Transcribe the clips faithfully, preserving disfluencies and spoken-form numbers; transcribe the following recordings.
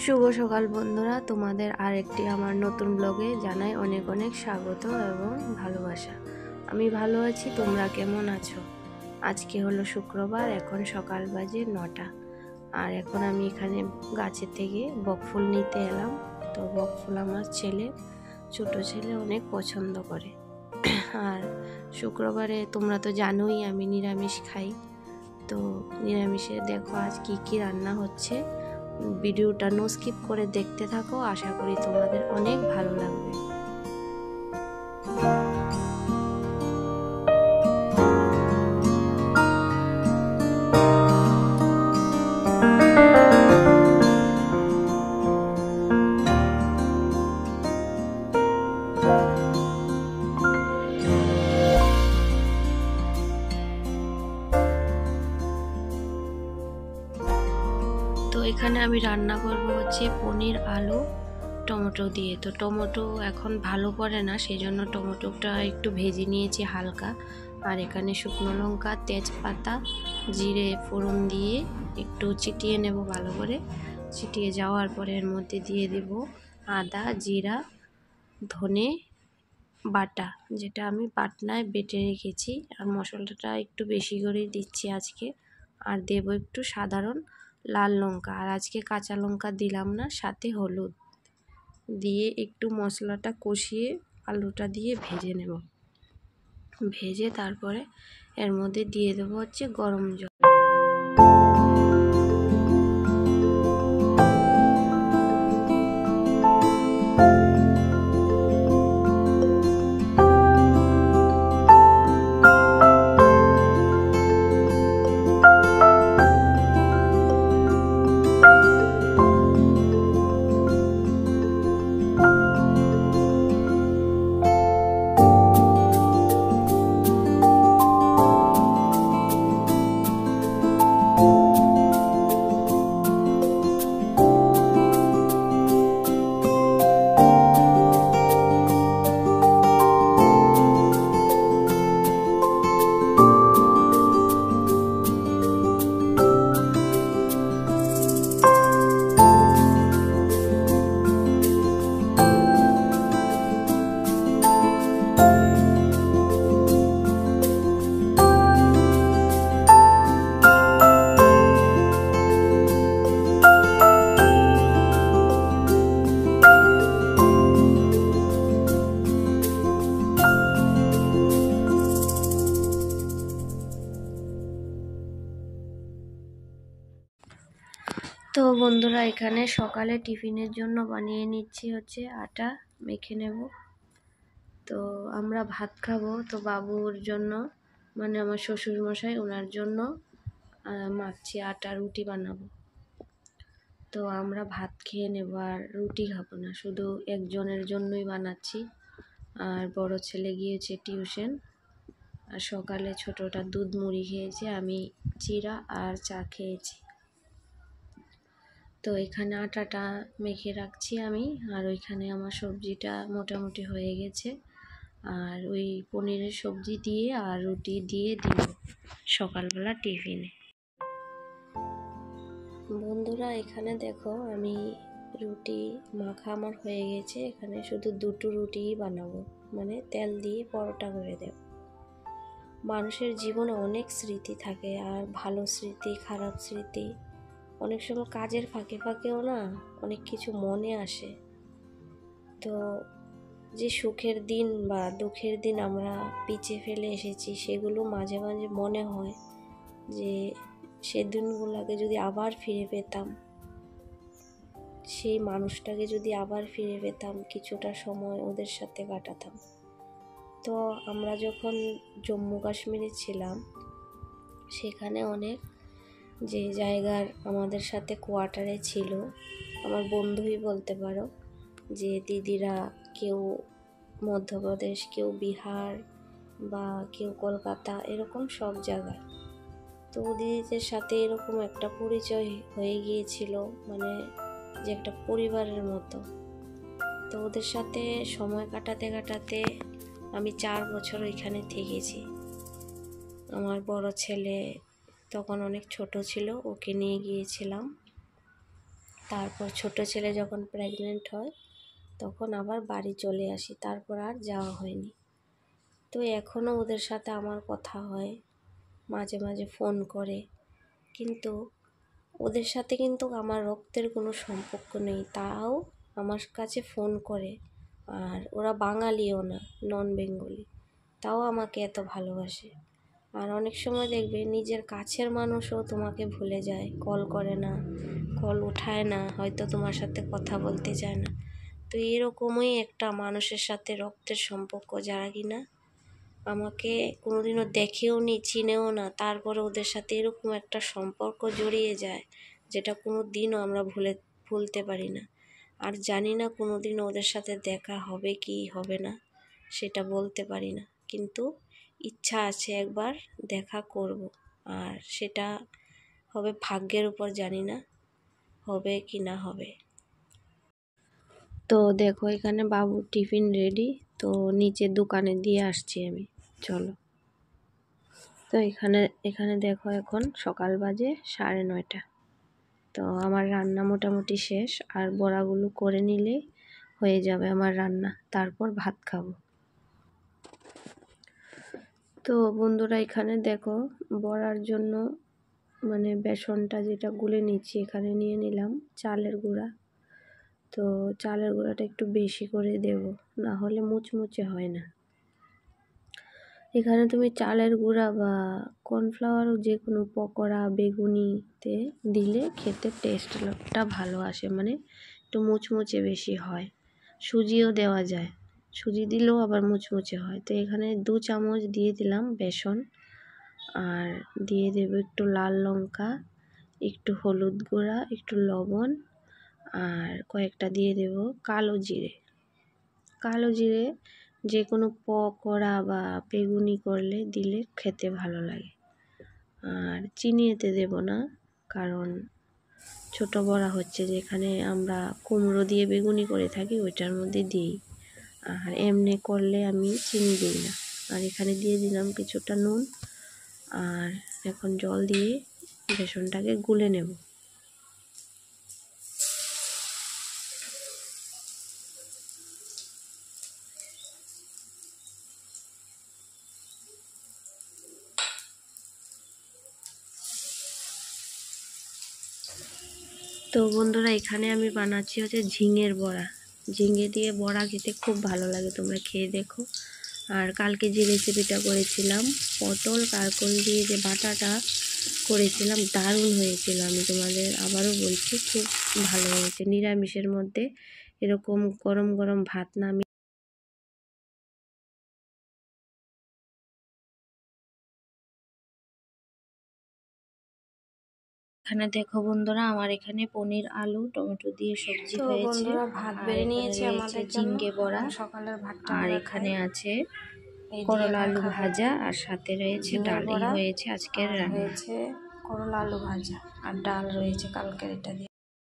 শুভ সকাল বন্ধুরা, তোমাদের আরেকটি আমার নতুন ব্লগে জানাই অনেক অনেক স্বাগত এবং ভালোবাসা। আমি ভালো আছি, তোমরা কেমন আছো? আজকে হলো শুক্রবার, এখন সকাল বাজে নটা। আর এখন আমি এখানে গাছের থেকে বকফুল নিতে এলাম। তো বকফুল আমার ছেলে, ছোট ছেলে অনেক পছন্দ করে। আর শুক্রবারে তোমরা তো জানোই আমি নিরামিষ খাই। তো নিরামিষে দেখো আজ কি কি রান্না হচ্ছে। ভিডিওটা নো স্কিপ করে দেখতে থাকো, আশা করি তোমাদের অনেক ভালো লাগবে। তো এখানে আমি রান্না করব হচ্ছে পনির আলু টমেটো দিয়ে। তো টমেটো এখন ভালো করে না, সেই জন্য টমেটোটা একটু ভেজে নিয়েছি হালকা। আর এখানে শুকনো লঙ্কা, তেজপাতা, জিরে ফোড়ন দিয়ে একটু চিটিয়ে নেব ভালো করে। চিটিয়ে যাওয়ার পরে এর মধ্যে দিয়ে দেব আদা, জিরা, ধনে বাটা, যেটা আমি বাটনায় বেটে রেখেছি। আর মশলাটা একটু বেশি করেই দিচ্ছি আজকে। আর দেব একটু সাধারণ লাল লঙ্কা, আর আজকে কাঁচা লঙ্কা দিলাম না, সাথে হলুদ দিয়ে একটু মশলাটা কষিয়ে আলুটা দিয়ে ভেজে নেব। ভেজে তারপরে এর মধ্যে দিয়ে দেবো হচ্ছে গরম জল। তো বন্ধুরা, এখানে সকালে টিফিনের জন্য বানিয়ে নিচ্ছি হচ্ছে আটা মেখে নেব। তো আমরা ভাত খাবো, তো বাবুর জন্য মানে আমার শ্বশুর মশাই, ওনার জন্য মাখছি আটা, রুটি বানাবো। তো আমরা ভাত খেয়ে নেব, আর রুটি খাবো না, শুধু একজনের জন্যই বানাচ্ছি। আর বড় ছেলে গিয়েছে টিউশন। আর সকালে ছোটটা দুধ মুড়ি খেয়েছে, আমি চিড়া আর চা খেয়েছি। তো এখানে আটাটা মেখে রাখছি আমি, আর ওইখানে আমার সবজিটা মোটামুটি হয়ে গেছে। আর ওই পনিরের সবজি দিয়ে আর রুটি দিয়ে দিব সকালবেলা টিফিনে। বন্ধুরা, এখানে দেখো আমি রুটি মাখা আমার হয়ে গেছে। এখানে শুধু দুটো রুটিই বানাবো, মানে তেল দিয়ে পরোটা করে দেব। মানুষের জীবনে অনেক স্মৃতি থাকে, আর ভালো স্মৃতি, খারাপ স্মৃতি। অনেক সময় কাজের ফাঁকে ফাঁকেও না অনেক কিছু মনে আসে। তো যে সুখের দিন বা দুঃখের দিন আমরা পিছিয়ে ফেলে এসেছি, সেগুলো মাঝে মাঝে মনে হয় যে সে দিনগুলোকে যদি আবার ফিরে পেতাম, সেই মানুষটাকে যদি আবার ফিরে পেতাম, কিছুটা সময় ওদের সাথে কাটাতাম। তো আমরা যখন জম্মু কাশ্মীরে ছিলাম, সেখানে অনেক যে জায়গার আমাদের সাথে কোয়ার্টারে ছিল, আমার বন্ধুই বলতে পারো, যে দিদিরা কেউ মধ্যপ্রদেশ, কেউ বিহার বা কেউ কলকাতা, এরকম সব জায়গায়। তো দিদিদের সাথে এরকম একটা পরিচয় হয়ে গিয়েছিল, মানে যে একটা পরিবারের মতো। তো ওদের সাথে সময় কাটাতে কাটাতে আমি চার বছর ওইখানে থেকেছি। আমার বড় ছেলে তখন অনেক ছোট ছিল, ওকে নিয়ে গিয়েছিলাম। তারপর ছোট ছেলে যখন প্রেগনেন্ট হয় তখন আবার বাড়ি চলে আসি, তারপর আর যাওয়া হয়নি। তো এখনও ওদের সাথে আমার কথা হয়, মাঝে মাঝে ফোন করে, কিন্তু ওদের সাথে কিন্তু আমার রক্তের কোনো সম্পর্ক নেই, তাও আমার কাছে ফোন করে। আর ওরা বাঙালিও না, নন বেঙ্গলি, তাও আমাকে এত ভালোবাসে। আর অনেক সময় দেখবে নিজের কাছের মানুষও তোমাকে ভুলে যায়, কল করে না, কল উঠায় না, হয়তো তোমার সাথে কথা বলতে চায় না। তো এরকমই একটা মানুষের সাথে রক্তের সম্পর্ক, যারা কিনা আমাকে কোনোদিনও দেখেও নি, চিনেও না, তারপরে ওদের সাথে এরকম একটা সম্পর্ক জড়িয়ে যায় যেটা কোনো দিনও আমরা ভুলে ভুলতে পারি না। আর জানি না কোনো দিন ওদের সাথে দেখা হবে কি হবে না, সেটা বলতে পারি না, কিন্তু ইচ্ছা আছে একবার দেখা করব। আর সেটা হবে ভাগ্যের উপর, জানি না হবে কি না হবে। তো দেখো এখানে বাবু টিফিন রেডি, তো নিচে দোকানে দিয়ে আসছি আমি, চলো। তো এখানে এখানে দেখো এখন সকাল বাজে সাড়ে নয়টা। তো আমার রান্না মোটামুটি শেষ, আর বড়াগুলো করে নিলে হয়ে যাবে আমার রান্না, তারপর ভাত খাবো। তো বন্ধুরা এখানে দেখো বড়ার জন্য মানে বেসনটা যেটা গুলে নিচ্ছি, এখানে নিয়ে নিলাম চালের গুঁড়া। তো চালের গুঁড়াটা একটু বেশি করে দেব, না হলে মুচমুচে হয় না। এখানে তুমি চালের গুঁড়া বা কর্নফ্লাওয়ারও যে কোনো পকোড়া বেগুনিতে দিলে খেতে টেস্টটা ভালো আসে, মানে একটু মুচমুচে বেশি হয়। সুজিও দেওয়া যায়, সুজি দিলেও আবার মুচমুচে হয়। তো এখানে দু চামচ দিয়ে দিলাম বেসন, আর দিয়ে দেব একটু লাল লঙ্কা, একটু হলুদ গুঁড়া, একটু লবণ, আর কয়েকটা দিয়ে দেব কালো জিরে। কালো জিরে যে কোনো পকোড়া বা বেগুনি করলে দিলে খেতে ভালো লাগে। আর চিনি এতে দেব না, কারণ ছোট বড়া হচ্ছে, যেখানে আমরা কুমড়ো দিয়ে বেগুনি করে থাকি ওইটার মধ্যে দিই, আর এমনি করলে আমি চিনি দিই না। আর এখানে দিয়ে দিলাম কিছুটা নুন, আর এখন জল দিয়ে বেসনটাকে গুলে নেব। তো বন্ধুরা এখানে আমি বানাচ্ছি হচ্ছে ঝিঙের বড়া। ঝিঙে দিয়ে বড়া খেতে খুব ভালো লাগে, তোমরা খেয়ে দেখো। আর কালকে যে রেসিপিটা করেছিলাম পটল কারকল দিয়ে যে বাটাটা করেছিলাম, দারুণ হয়েছিল। আমি তোমাদের আবারও বলছি, খুব ভালো হয়েছে। নিরামিষের মধ্যে এরকম গরম গরম ভাত নামিয়ে এখানে দেখো বন্ধুরা আমার এখানে পনির আলু টমেটো দিয়ে সবজি হয়েছে। বন্ধুরা ভাত বেড়ে নিয়েছি আমাদের ঝিঙ্গে বড়া, সকালের ভাতটা। আর এখানে আছে করলা আলু ভাজা, আর সাথে রয়েছে ডাল। এই হয়েছে আজকের রান্না, হয়েছে করলা আলু ভাজা, আর ডাল রয়েছে কালকের এটা দিয়ে।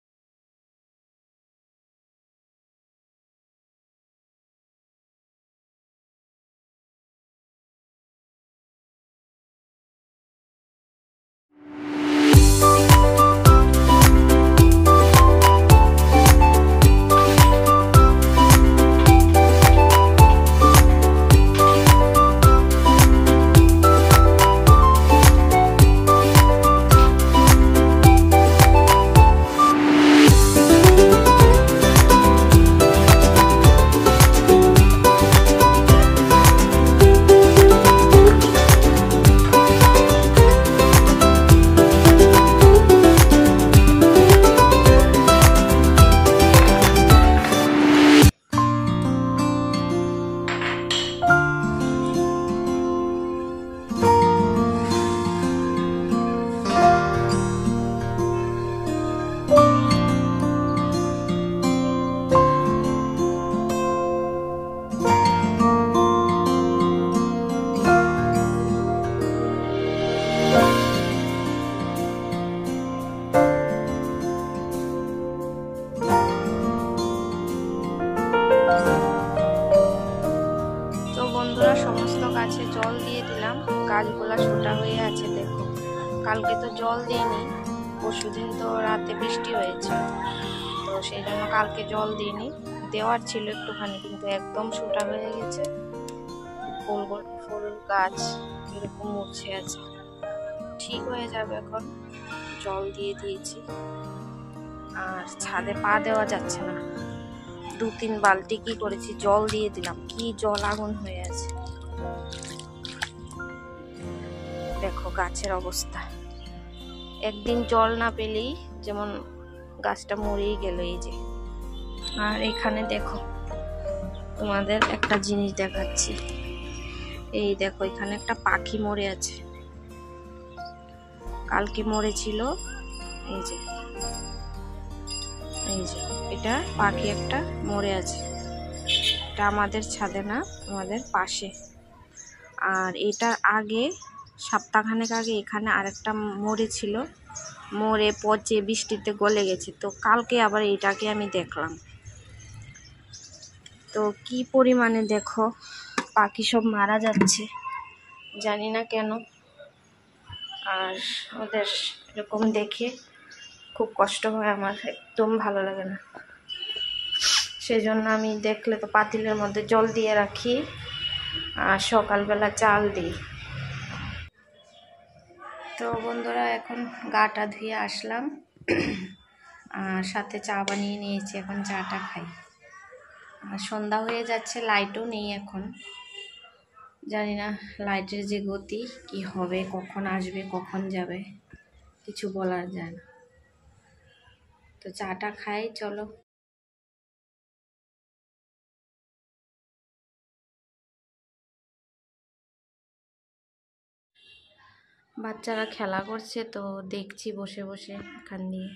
সমস্ত গাছে জল দিয়ে দিলাম, গাছগুলা ছোটা হয়ে আছে। দেখো কালকে তো জল দিইনি, পরশুদিন তো রাতে বৃষ্টি হয়েছে, তো সেই জন্য কালকে জল দিইনি। দেওয়ার ছিল একটুখানি, কিন্তু একদম শুটা হয়ে গেছে। ফুল ফুল গাছ এরকম মরছে আছে, ঠিক হয়ে যাবে এখন। জল দিয়ে দিয়েছি, আর ছাদে পা দেওয়া যাচ্ছে না। দু তিন বালতি কি করেছি জল দিয়ে দিলাম, কি জল আগুন হয়ে আছে। দেখো গাছের অবস্থা, একদিন জল না পেলেই যেমন গাছটা মরেই গেল। এই যে, আর এখানে দেখো তোমাদের একটা জিনিস দেখাচ্ছি। এই দেখো এখানে একটা পাখি মরে আছে, কালকে মরেছিল। এই যে এই যে এটা পাখি একটা মরে আছে, এটা আমাদের ছাদে না, আমাদের পাশে। আর এটার আগে সপ্তাহখানেক আগে এখানে আরেকটা মরেছিল, মরে পচে বৃষ্টিতে গলে গেছে। তো কালকে আবার এটাকে আমি দেখলাম। তো কি পরিমাণে দেখো পাখি সব মারা যাচ্ছে, জানি না কেন। আর ওদের এরকম দেখে খুব কষ্ট হয় আমার, একদম ভালো লাগে না। সেই জন্য আমি দেখলে তো পাতিলের মধ্যে জল দিয়ে রাখি, আর সকালবেলা চাল দিই। তো বন্ধুরা এখন গাটা ধুয়ে আসলাম, আর সাথে চা বানিয়ে নিয়েছি, এখন চাটা খাই। আর সন্ধ্যা হয়ে যাচ্ছে, লাইটও নেই এখন। জানি না লাইটের যে গতি কি হবে, কখন আসবে কখন যাবে কিছু বলার যায় না। তো চাটা খাই, চলো। বাচ্চারা খেলা করছে, তো দেখছি বসে বসে এখান দিয়ে।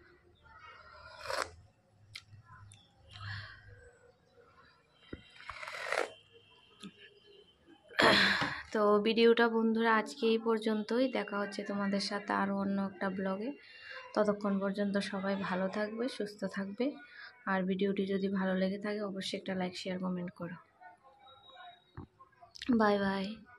তো ভিডিওটা বন্ধুরা আজকে এই পর্যন্তই, দেখা হচ্ছে তোমাদের সাথে আরও অন্য একটা ব্লগে। ততক্ষণ পর্যন্ত সবাই ভালো থাকবে, সুস্থ থাকবে। আর ভিডিওটি যদি ভালো লেগে থাকে অবশ্যই একটা লাইক শেয়ার কমেন্ট করো। Bye by.